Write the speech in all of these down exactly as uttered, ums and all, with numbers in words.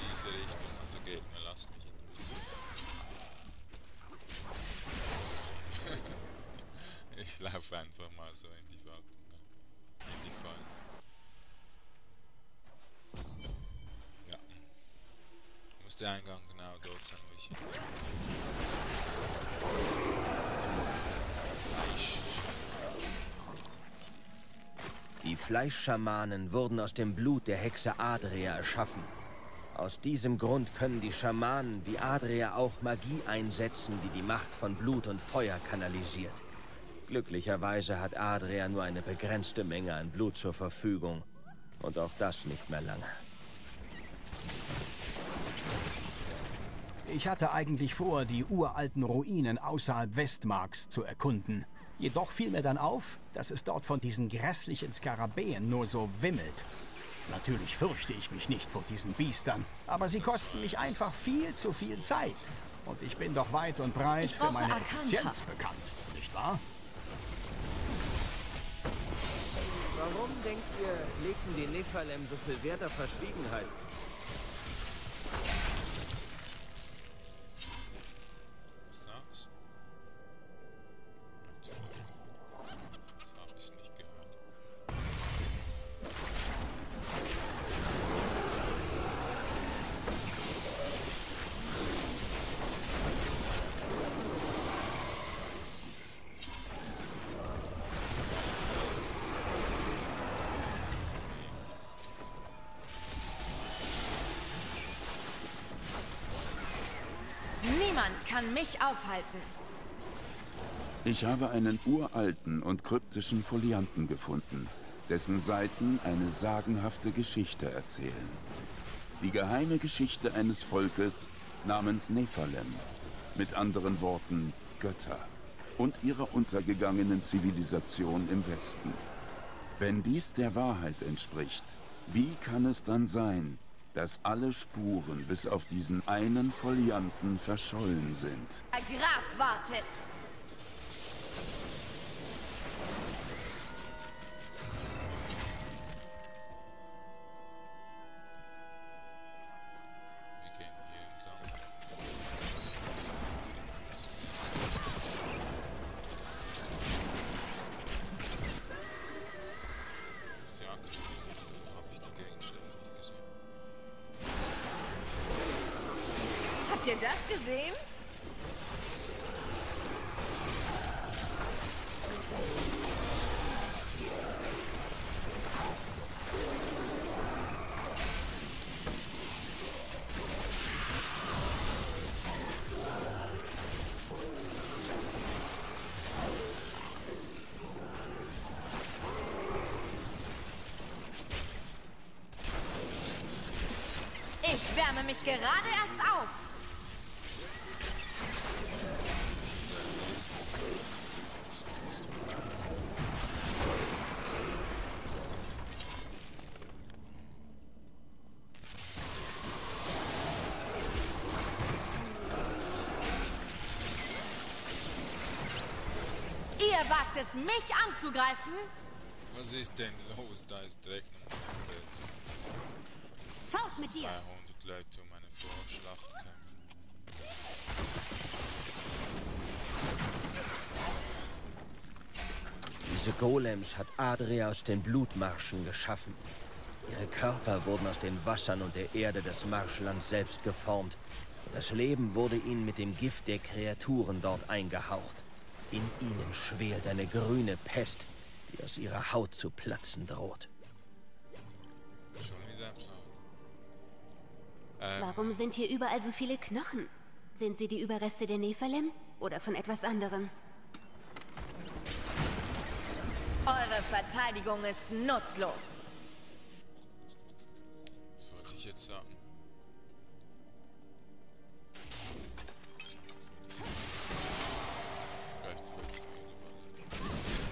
diese Richtung, also Gegner, lasst mich in Ruhe. Ich laufe einfach mal so in die Falten, in die Fallen. Ja. Muss der Eingang genau dort sein, wo ich hinlaufe. Fleisch. Die Fleischschamanen wurden aus dem Blut der Hexe Adria erschaffen. Aus diesem Grund können die Schamanen wie Adria auch Magie einsetzen, die die Macht von Blut und Feuer kanalisiert. Glücklicherweise hat Adria nur eine begrenzte Menge an Blut zur Verfügung. Und auch das nicht mehr lange. Ich hatte eigentlich vor, die uralten Ruinen außerhalb Westmarks zu erkunden. Jedoch fiel mir dann auf, dass es dort von diesen grässlichen Skarabäen nur so wimmelt. Natürlich fürchte ich mich nicht vor diesen Biestern, aber sie kosten mich einfach viel zu viel Zeit. Und ich bin doch weit und breit für meine Effizienz bekannt, nicht wahr? Warum denkt ihr, legten die Nephalem so viel Wert auf Verschwiegenheit? Was sagst du? Das habe ich nicht gehört. Niemand kann mich aufhalten. Ich habe einen uralten und kryptischen Folianten gefunden, dessen Seiten eine sagenhafte Geschichte erzählen. Die geheime Geschichte eines Volkes namens Nephalem, mit anderen Worten Götter, und ihrer untergegangenen Zivilisation im Westen. Wenn dies der Wahrheit entspricht, wie kann es dann sein, dass alle Spuren bis auf diesen einen Folianten verschollen sind? Der Grab wartet. Wir gehen hier entlang. So, so, so, so, so. Ist ja aktuell, so habe ich die Gegenstände nicht gesehen. Habt ihr das gesehen? Ich wärme mich gerade erst auf. Ihr wagt es, mich anzugreifen? Was ist denn los? Da ist direkt noch das Faust mit dir. zweihundert Leute um eine Vorschlacht kämpfen. Diese Golems hat Adria aus den Blutmarschen geschaffen. Ihre Körper wurden aus den Wassern und der Erde des Marschlands selbst geformt. Und das Leben wurde ihnen mit dem Gift der Kreaturen dort eingehaucht. In ihnen schwelt eine grüne Pest, die aus ihrer Haut zu platzen droht. Schon wieder so. Ähm, Warum sind hier überall so viele Knochen? Sind sie die Überreste der Nephalem oder von etwas anderem? Eure Verteidigung ist nutzlos. sollte ich jetzt sagen. Was ist das jetzt? Vielleicht vierzig Meter.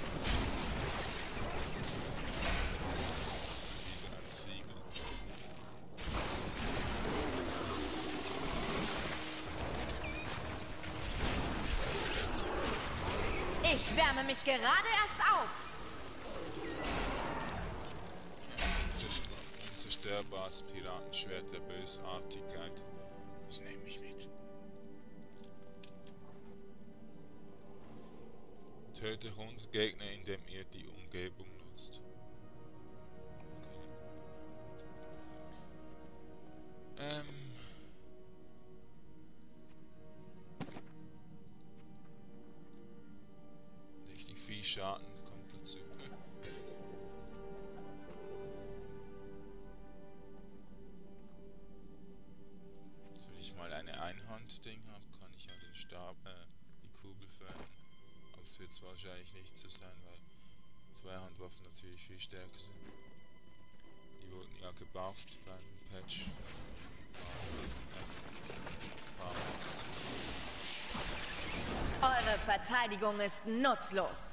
Das ist wieder ein Siegel. Ich wärme mich gerade erst auf. Ja, zerstört. Zerstört. unzerstörbares Piratenschwert der Bösartigkeit. Das nehme ich mit. Töte hundert Gegner, indem ihr die Umgebung nutzt. Okay. Ähm. Richtig viel Schaden kommt dazu. Also wenn ich mal eine Einhand-Ding habe, kann ich ja den Stab, äh, die Kugel fördern. Aber es wird wahrscheinlich nicht so sein, weil Zweihandwaffen natürlich viel stärker sind. Die wurden ja gebufft beim Patch. Eure Verteidigung ist nutzlos.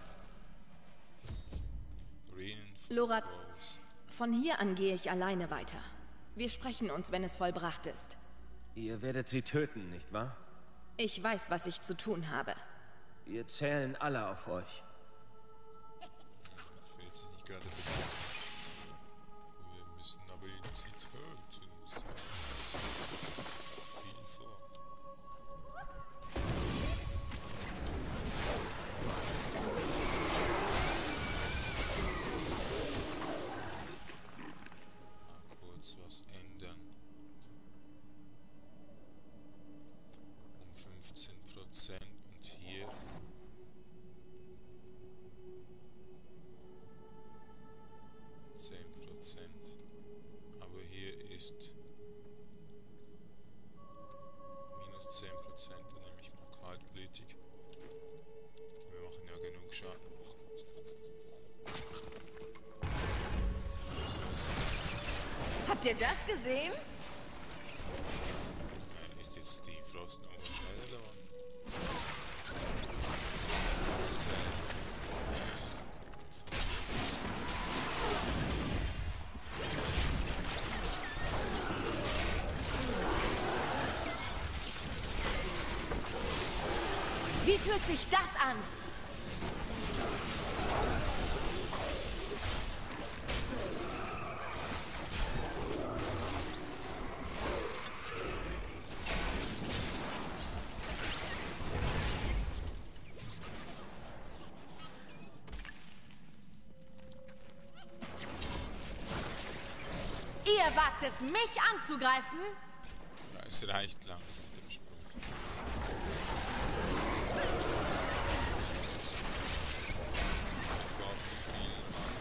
Lorath, von hier an gehe ich alleine weiter. Wir sprechen uns, wenn es vollbracht ist. Ihr werdet sie töten, nicht wahr? Ich weiß, was ich zu tun habe. Wir zählen alle auf euch. Ich will jetzt nicht gerade begeistert. Wir müssen aber ihn sie töten. Das hat viel vor. Mal kurz was ändern. Um fünfzehn Prozent und hier zehn Prozent. Aber hier ist minus zehn Prozent. Dann nehme ich mal kaltblütig. Wir machen ja genug Schaden. So ist die ganze Zeit. Habt ihr das gesehen? Äh, Ist jetzt die Frostnova schneller geworden? Frostwelle. Wie fühlt sich das an? Ihr wagt es, mich anzugreifen? Ja, es reicht langsam mit dem Spruch. Gott, wie viel Mann.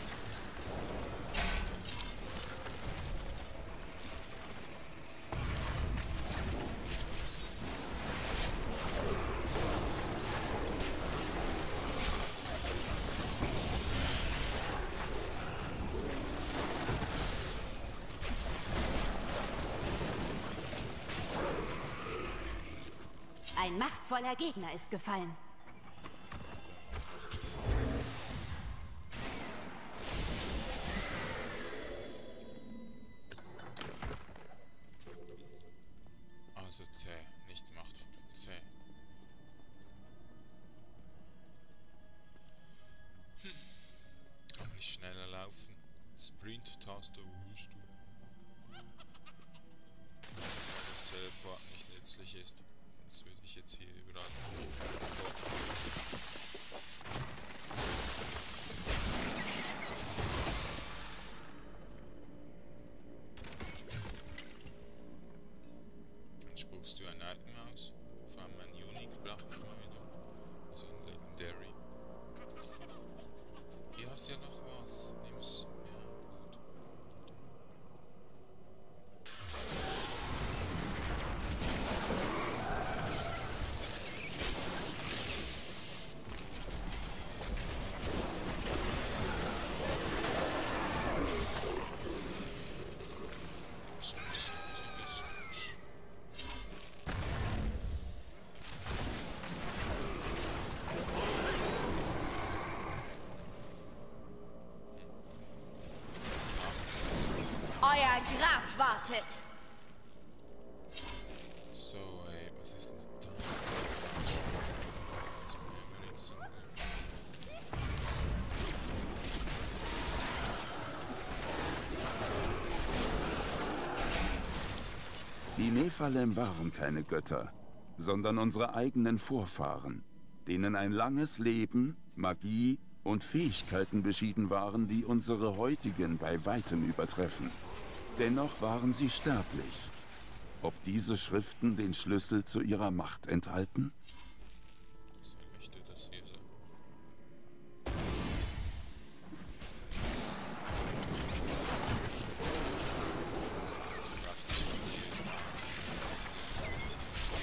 Ein machtvoller Gegner ist gefallen. Also zäh, nicht machtvoll, zäh. Hm. Kann man nicht schneller laufen. Sprint-Taste, wo bist du? Weil das Teleport nicht nützlich ist. Sonst würde ich jetzt hier überall dann spuckst du ein Item aus. Vor allem ein Unique brauche ich mal wieder. Also ein Legendary. Hier hast du ja noch was. Nimm's. Ja, gut. Smush, smush, smush. Ach, das ist Euer Grab wartet. so, ey, was ist denn das? So, dann schon. Jetzt mal über den Sinn. Die Nephalem waren keine Götter, sondern unsere eigenen Vorfahren, denen ein langes Leben, Magie und Fähigkeiten beschieden waren, die unsere heutigen bei weitem übertreffen. Dennoch waren sie sterblich. Ob diese Schriften den Schlüssel zu ihrer Macht enthalten? Was möchte das hier so? Das dachte ich schon, hier ist der. Ist der nicht hier?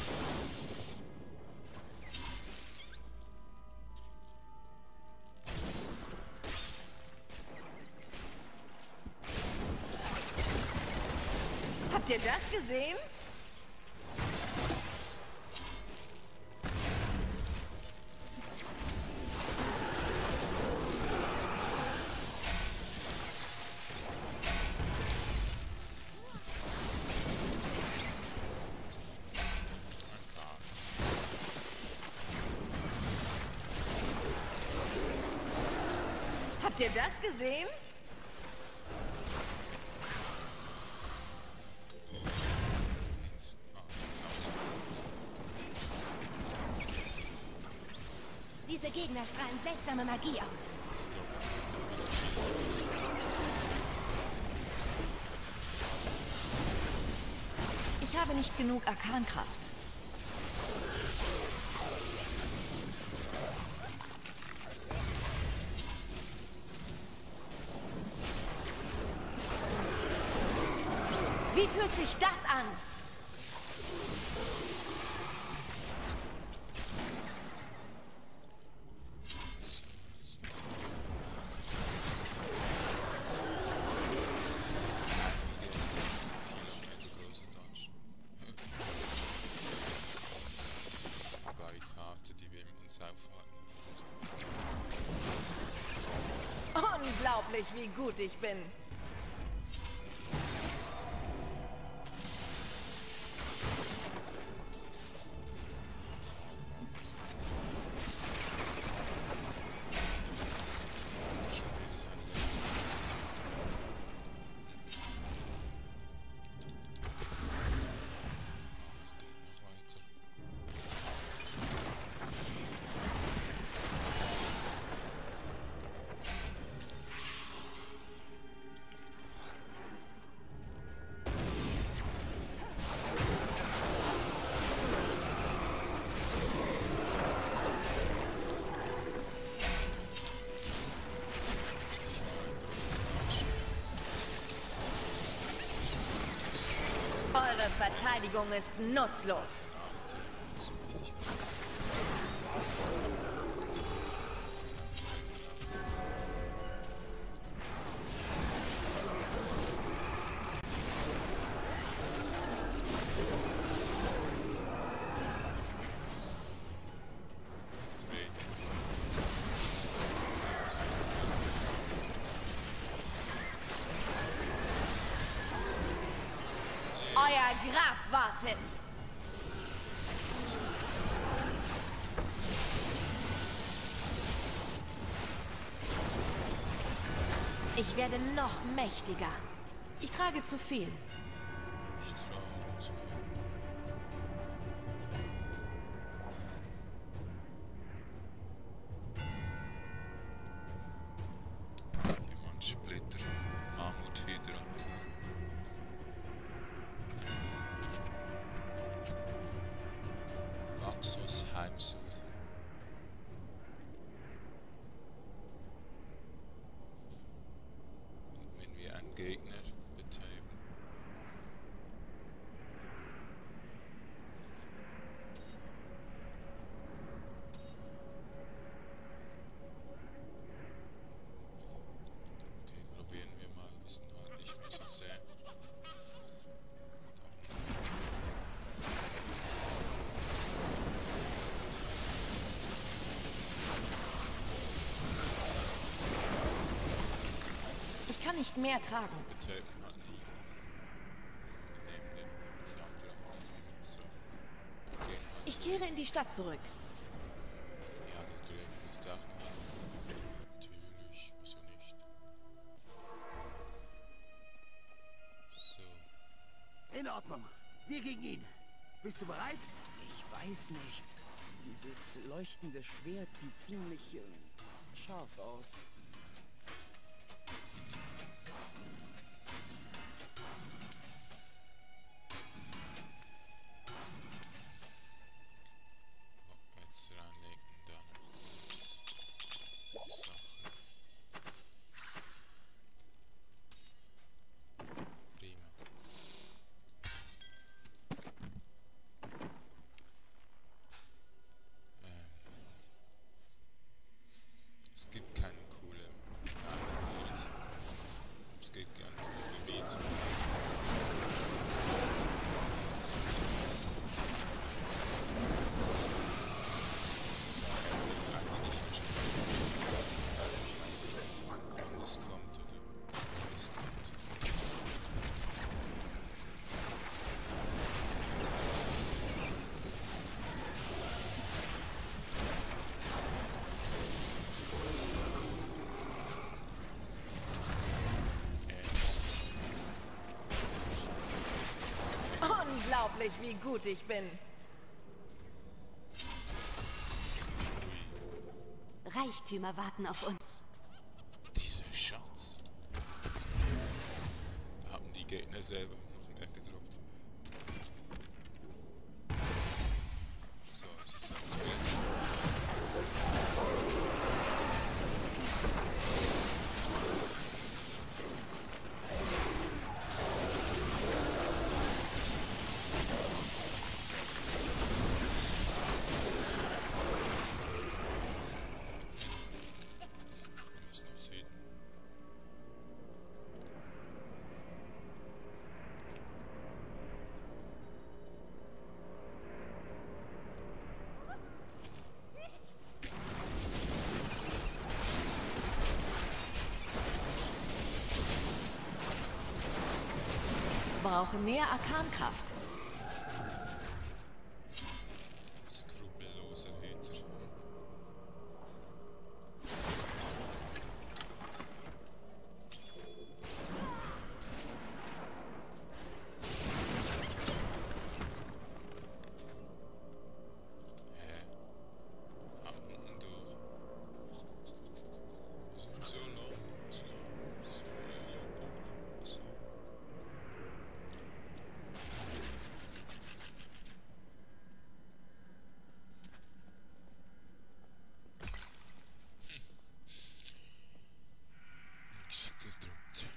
Habt ihr das gesehen? Habt ihr das gesehen? Diese Gegner strahlen seltsame Magie aus. Stop. Das wird Ich habe nicht genug Arkankraft. Wie fühlt sich das an? Barrikade, die wir uns aufhalten. Das ist Unglaublich, wie gut ich bin. Eure Verteidigung ist nutzlos. Euer Grab wartet. Ich werde noch mächtiger. Ich trage zu viel. Ich trage zu viel. Diamantsplitter, Mammuthydra. Vaxos heimsuchen. Und wenn wir einen Gegner betäuben. Okay, probieren wir mal. Wir sind halt nicht mehr so sehr. Ich kann nicht mehr tragen. Betäuben halt nie. Wir nehmen den Soundtrack auf und so. Gehen halt Ich so. kehre in die Stadt zurück. Ja, da drüben ist auch noch ein. Natürlich, wieso nicht? So. In Ordnung. Wir gegen ihn. Bist du bereit? Ich weiß nicht. Dieses leuchtende Schwert sieht ziemlich äh, scharf aus. Jetzt reinlegen, da noch kurz Sachen. Prima. Ähm. Es gibt keinen coolen. Nein, natürlich. Es gibt kein cooles Gebiet. Das müsste es aber jetzt eigentlich nicht mehr spielen. Ich weiß nicht, wann das kommt oder wann das kommt. Unglaublich, wie gut ich bin. Reichtümer warten auf uns. Diese Schatz. Haben die Gegner selber noch mehr gedroppt. So, es ist jetzt beendet. Wir müssen nach Süden. Brauche mehr Arkankraft. Skrupellose Hüter. Hä? Ab unten durch. Wir sind so langsam, so langsam. Nix gedruckt.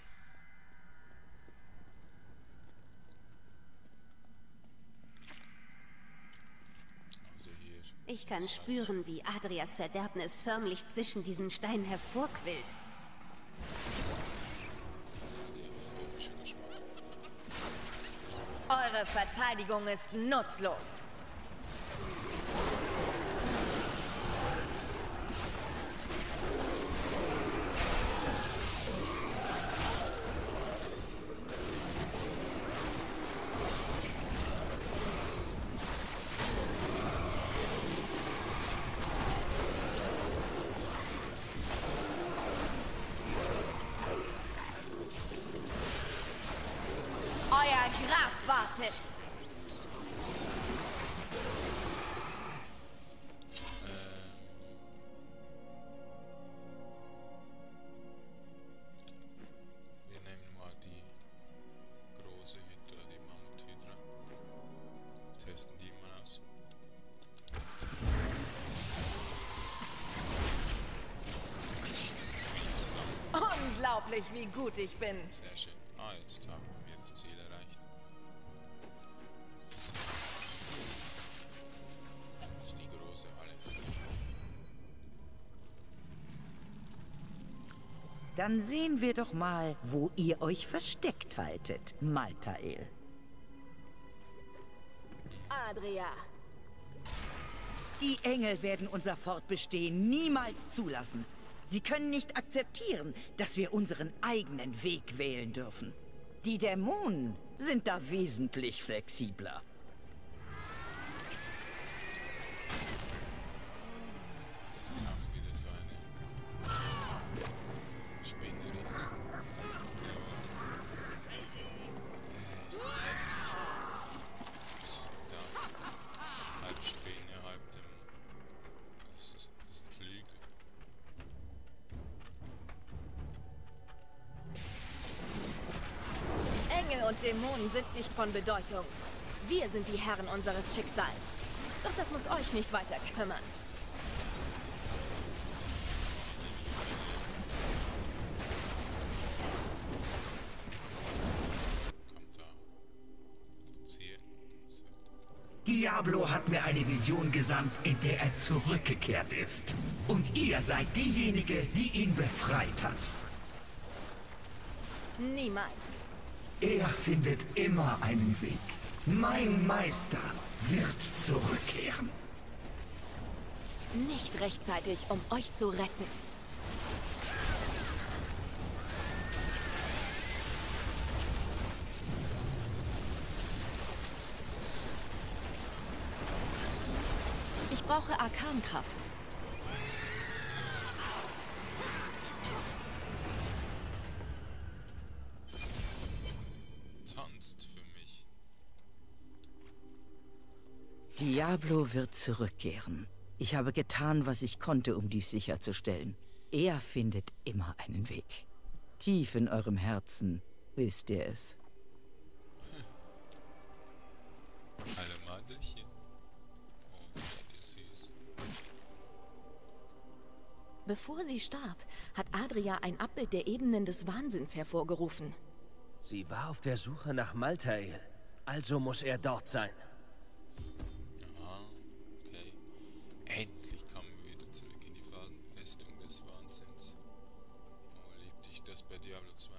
Also hier. Ich kann Seite. spüren, wie Adrias Verderbnis förmlich zwischen diesen Steinen hervorquillt. Ja, die haben komischen Geschmack. Eure Verteidigung ist nutzlos. Euer Grab wartet. Wir nehmen mal die große Hydra, die Mammuthydra. Testen die mal aus. Unglaublich, wie gut ich bin. Sehr schön. Ah, jetzt haben wir das Ziel erreicht. Und die große Halle. Dann sehen wir doch mal, wo ihr euch versteckt haltet, Maltael. Adria. Die Engel werden unser Fortbestehen niemals zulassen. Sie können nicht akzeptieren, dass wir unseren eigenen Weg wählen dürfen. Die Dämonen sind da wesentlich flexibler. Das ist auch wieder so eine Spinnerin. Ja, ist die hässlich. Schamanen sind nicht von Bedeutung. Wir sind die Herren unseres Schicksals. Doch das muss euch nicht weiter kümmern. Diablo hat mir eine Vision gesandt, in der er zurückgekehrt ist. Und ihr seid diejenige, die ihn befreit hat. Niemals. Er findet immer einen Weg. Mein Meister wird zurückkehren. Nicht rechtzeitig, um euch zu retten. Ich brauche Arkankraft. Tanzt für mich. Diablo wird zurückkehren. Ich habe getan, was ich konnte, um dies sicherzustellen. Er findet immer einen Weg. Tief in eurem Herzen wisst ihr es. Alle Madelchen. Oh, seid ihr süß. Bevor sie starb, hat Adria ein Abbild der Ebenen des Wahnsinns hervorgerufen. Sie war auf der Suche nach Malthael. Also muss er dort sein. Aha, okay. Endlich kommen wir wieder zurück in die Festung des Wahnsinns. Oh, liebte ich das bei Diablo zwei?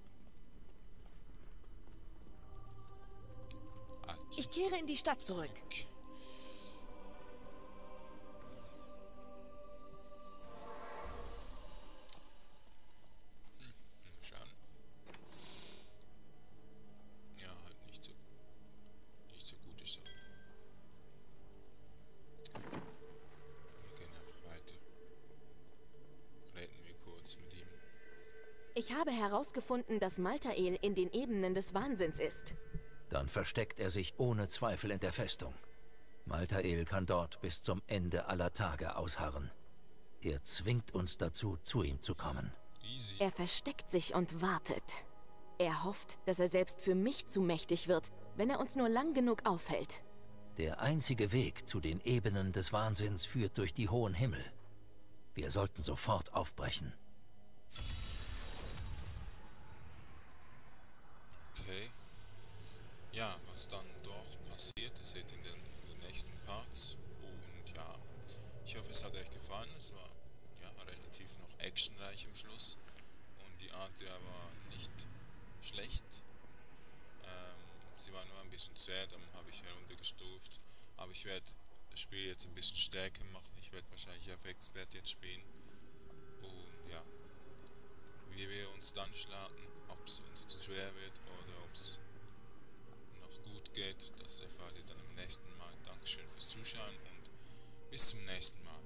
Also Ich kehre in die Stadt zurück. zurück. Schauen. Ja, halt nicht so, nicht so gute Sachen. Wir gehen einfach weiter. Reden wir kurz mit ihm. Ich habe herausgefunden, dass Malthael in den Ebenen des Wahnsinns ist. Dann versteckt er sich ohne Zweifel in der Festung. Malthael kann dort bis zum Ende aller Tage ausharren. Er zwingt uns dazu, zu ihm zu kommen. Easy. Er versteckt sich und wartet. Er hofft, dass er selbst für mich zu mächtig wird, wenn er uns nur lang genug aufhält. Der einzige Weg zu den Ebenen des Wahnsinns führt durch die hohen Himmel. Wir sollten sofort aufbrechen. Okay. Ja, was dann dort passiert, das seht ihr in den, in den nächsten Parts. Und ja, ich hoffe, es hat euch gefallen. Es war ja relativ noch actionreich am Schluss. Und die Art der war nicht schlecht. Ähm, sie war nur ein bisschen zäh, darum habe ich heruntergestuft. Aber ich werde das Spiel jetzt ein bisschen stärker machen. Ich werde wahrscheinlich auf Expert jetzt spielen. Und ja, wie wir uns dann schlagen, ob es uns zu schwer wird oder ob es noch gut geht, das erfahrt ihr dann im nächsten Mal. Dankeschön fürs Zuschauen und bis zum nächsten Mal.